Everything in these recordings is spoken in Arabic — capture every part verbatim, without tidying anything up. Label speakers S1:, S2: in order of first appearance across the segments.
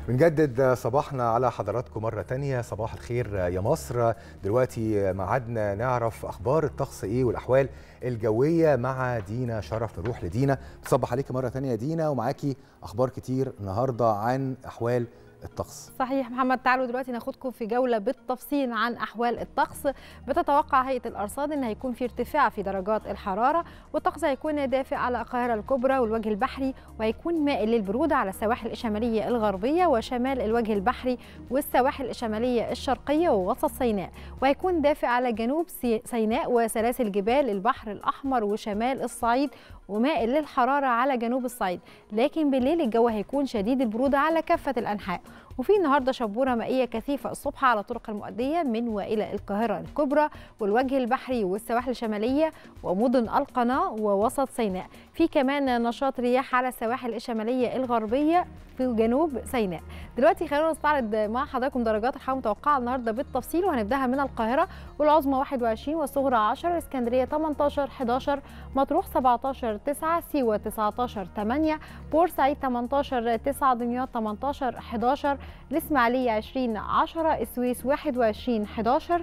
S1: بنجدد صباحنا على حضراتكم مرة تانية. صباح الخير يا مصر. دلوقتي معادنا نعرف أخبار الطقس إيه والأحوال الجوية مع دينا شرف. نروح لدينا. بتصبح عليكي مرة تانية يا دينا، ومعاكي أخبار كتير النهاردة عن أحوال الطقس.
S2: صحيح محمد، تعالوا دلوقتي ناخدكم في جولة بالتفصيل عن أحوال الطقس. بتتوقع هيئة الأرصاد أن هيكون في ارتفاع في درجات الحرارة، والطقس هيكون دافئ على القاهرة الكبرى والوجه البحري، وهيكون مائل للبرودة على السواحل الشمالية الغربية وشمال الوجه البحري والسواحل الشمالية الشرقية ووسط سيناء، وهيكون دافئ على جنوب سيناء وسلاسل جبال البحر الأحمر وشمال الصعيد، ومائل للحرارة على جنوب الصعيد. لكن بالليل الجو هيكون شديد البرودة على كافة الأنحاء. وفي النهارده شبوره مائيه كثيفه الصبح على طرق المؤديه من والى القاهره الكبرى والوجه البحري والسواحل الشماليه ومدن القناه ووسط سيناء. في كمان نشاط رياح على السواحل الشماليه الغربيه في جنوب سيناء. دلوقتي خلينا نستعرض مع حضراتكم درجات الحراره المتوقعه النهارده بالتفصيل، وهنبداها من القاهره والعظمى واحد وعشرين والصغرى عشرة، اسكندريه ثمانية عشر حداشر، مطروح سبعة عشر تسعة، سيوه تسعة عشر ثمانية، بورسعيد ثمانية عشر تسعة، دمياط ثمانية عشر حداشر، الإسماعيلية عشرين عشرة، السويس واحد وعشرين حداشر،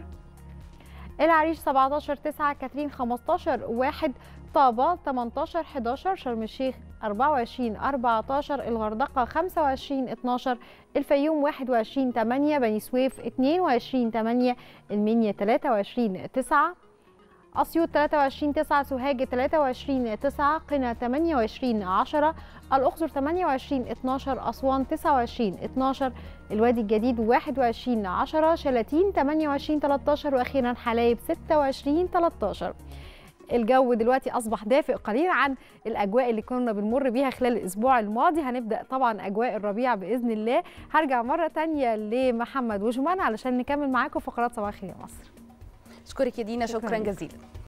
S2: العريش سبعة عشر تسعة، كاترين خمسة عشر واحد، طابة ثمانية عشر حداشر، شرم الشيخ أربعة وعشرين أربعة عشر، الغردقة خمسة وعشرين اثناشر، الفيوم واحد وعشرين ثمانية، بني سويف اثنين وعشرين ثمانية، المنيا ثلاثة وعشرين تسعة، أسيوط ثلاثة وعشرين تسعة، سوهاج ثلاثة وعشرين تسعة، قنا ثمانية وعشرين عشرة، الأقصر ثمانية وعشرين اثناشر، أسوان تسعة وعشرين اثناشر، الوادي الجديد واحد وعشرين عشرة، شلاتين ثمانية وعشرين ثلاثة عشر، وأخيرا حلايب ستة وعشرين ثلاثة عشر. الجو دلوقتي أصبح دافئ قليلا عن الأجواء اللي كنا بنمر بيها خلال الأسبوع الماضي. هنبدأ طبعا أجواء الربيع بإذن الله. هرجع مرة تانية لمحمد وجمان علشان نكمل معاكم فقرات صباح الخير يا مصر.
S3: أشكرك يا دينا، شكرا, شكرا جزيلا.